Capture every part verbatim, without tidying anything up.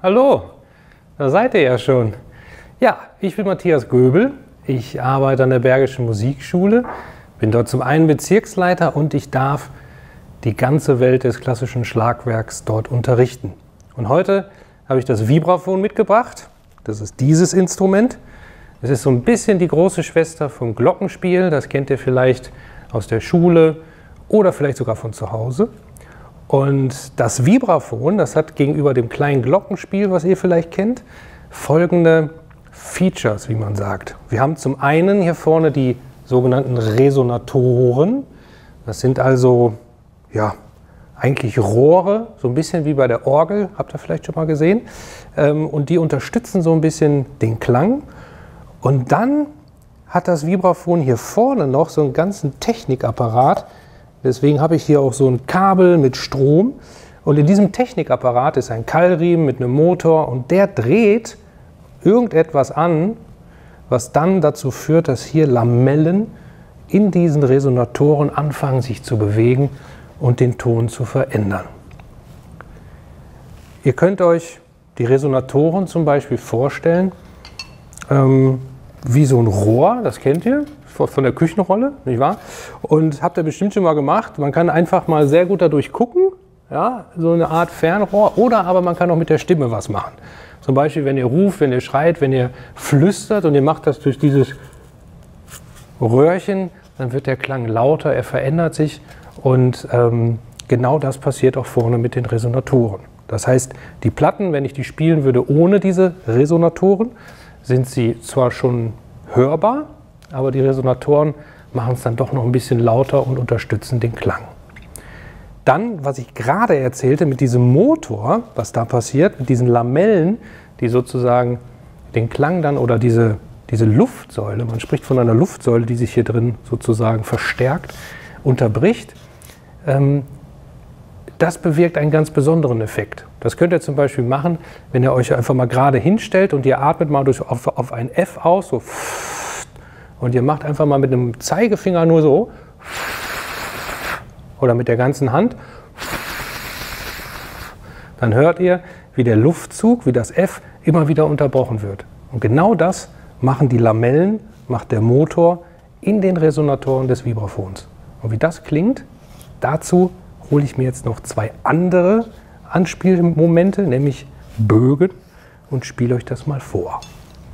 hallo, da seid ihr ja schon. Ja, ich bin Matthias Göbel, ich arbeite an der Bergischen Musikschule, bin dort zum einen Bezirksleiter und ich darf die ganze Welt des klassischen Schlagwerks dort unterrichten. Und heute habe ich das Vibraphon mitgebracht, das ist dieses Instrument. Es ist so ein bisschen die große Schwester vom Glockenspiel, das kennt ihr vielleicht aus der Schule oder vielleicht sogar von zu Hause. Und das Vibraphon, das hat gegenüber dem kleinen Glockenspiel, was ihr vielleicht kennt, folgende Features, wie man sagt. Wir haben zum einen hier vorne die sogenannten Resonatoren. Das sind also ja, eigentlich Rohre, so ein bisschen wie bei der Orgel, habt ihr vielleicht schon mal gesehen. Und die unterstützen so ein bisschen den Klang. Und dann hat das Vibraphon hier vorne noch so einen ganzen Technikapparat. Deswegen habe ich hier auch so ein Kabel mit Strom. Und in diesem Technikapparat ist ein Keilriemen mit einem Motor und der dreht irgendetwas an, was dann dazu führt, dass hier Lamellen in diesen Resonatoren anfangen sich zu bewegen und den Ton zu verändern. Ihr könnt euch die Resonatoren zum Beispiel vorstellen, ähm, wie so ein Rohr, das kennt ihr, von der Küchenrolle, nicht wahr? Und habt ihr bestimmt schon mal gemacht. Man kann einfach mal sehr gut dadurch gucken, ja, so eine Art Fernrohr, oder aber man kann auch mit der Stimme was machen. Zum Beispiel, wenn ihr ruft, wenn ihr schreit, wenn ihr flüstert und ihr macht das durch dieses Röhrchen, dann wird der Klang lauter, er verändert sich und ähm, genau das passiert auch vorne mit den Resonatoren. Das heißt, die Platten, wenn ich die spielen würde ohne diese Resonatoren, sind sie zwar schon hörbar, aber die Resonatoren machen es dann doch noch ein bisschen lauter und unterstützen den Klang. Dann, was ich gerade erzählte, mit diesem Motor, was da passiert, mit diesen Lamellen, die sozusagen den Klang dann oder diese, diese Luftsäule, man spricht von einer Luftsäule, die sich hier drin sozusagen verstärkt, unterbricht, ähm, das bewirkt einen ganz besonderen Effekt. Das könnt ihr zum Beispiel machen, wenn ihr euch einfach mal gerade hinstellt und ihr atmet mal durch, auf, auf ein F aus, so. Und ihr macht einfach mal mit einem Zeigefinger nur so oder mit der ganzen Hand. Dann hört ihr, wie der Luftzug, wie das F immer wieder unterbrochen wird. Und genau das machen die Lamellen, macht der Motor in den Resonatoren des Vibraphons. Und wie das klingt, dazu hole ich mir jetzt noch zwei andere Anspielmomente, nämlich Bögen, und spiele euch das mal vor.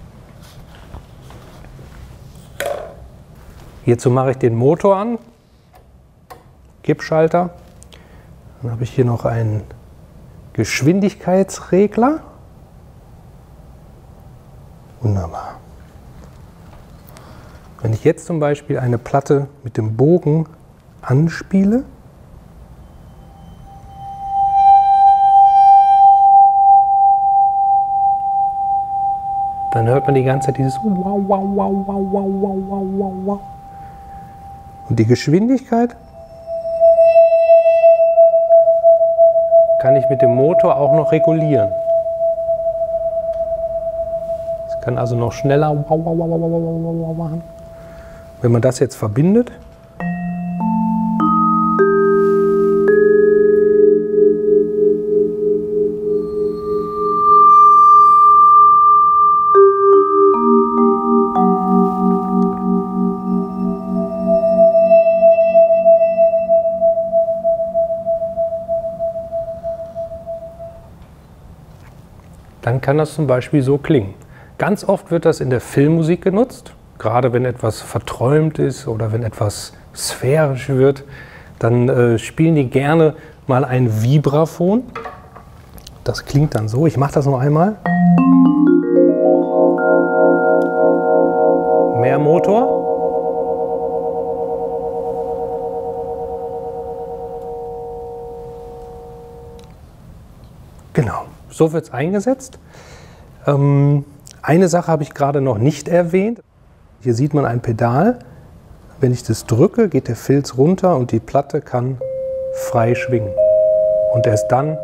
Hierzu mache ich den Motor an, Kippschalter. Dann habe ich hier noch einen Geschwindigkeitsregler. Wunderbar. Wenn ich jetzt zum Beispiel eine Platte mit dem Bogen anspiele, dann hört man die ganze Zeit dieses wow, wow, wow, wow, wow, wow, wow, wow, wow. Und die Geschwindigkeit kann ich mit dem Motor auch noch regulieren. Es kann also noch schneller wow, wow, wow, wow, wow, wow, wow machen. Wenn man das jetzt verbindet, dann kann das zum Beispiel so klingen. Ganz oft wird das in der Filmmusik genutzt, gerade wenn etwas verträumt ist oder wenn etwas sphärisch wird, dann äh, spielen die gerne mal ein Vibraphon. Das klingt dann so, ich mache das noch einmal. Mehr Motor. Genau. So wird es eingesetzt. Ähm, eine Sache habe ich gerade noch nicht erwähnt. Hier sieht man ein Pedal. Wenn ich das drücke, geht der Filz runter und die Platte kann frei schwingen. Und erst dann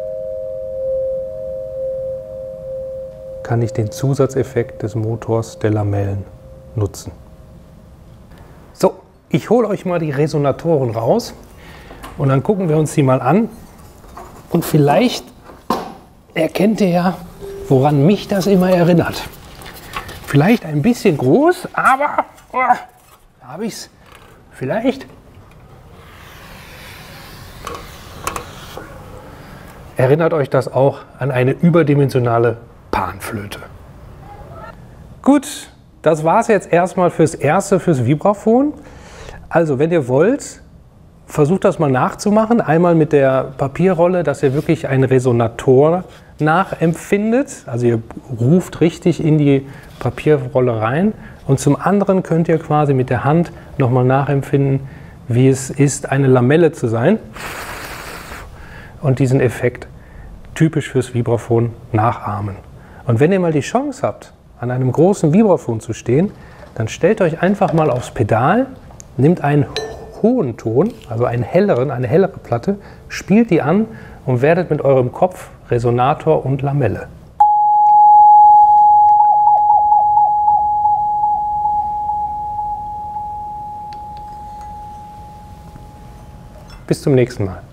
kann ich den Zusatzeffekt des Motors der Lamellen nutzen. So, ich hole euch mal die Resonatoren raus und dann gucken wir uns die mal an. Und vielleicht erkennt ihr ja, woran mich das immer erinnert. Vielleicht ein bisschen groß, aber oh, da habe ich es vielleicht. Erinnert euch das auch an eine überdimensionale Panflöte. Gut, das war es jetzt erstmal fürs Erste, fürs Vibraphon. Also wenn ihr wollt, versucht das mal nachzumachen. Einmal mit der Papierrolle, dass ihr wirklich einen Resonator nachempfindet. Also ihr ruft richtig in die Papierrolle rein. Und zum anderen könnt ihr quasi mit der Hand nochmal nachempfinden, wie es ist, eine Lamelle zu sein. Und diesen Effekt typisch fürs Vibraphon nachahmen. Und wenn ihr mal die Chance habt, an einem großen Vibraphon zu stehen, dann stellt euch einfach mal aufs Pedal, nehmt einen hohen Ton, also einen helleren, eine hellere Platte, spielt die an und werdet mit eurem Kopf Resonator und Lamelle. Bis zum nächsten Mal.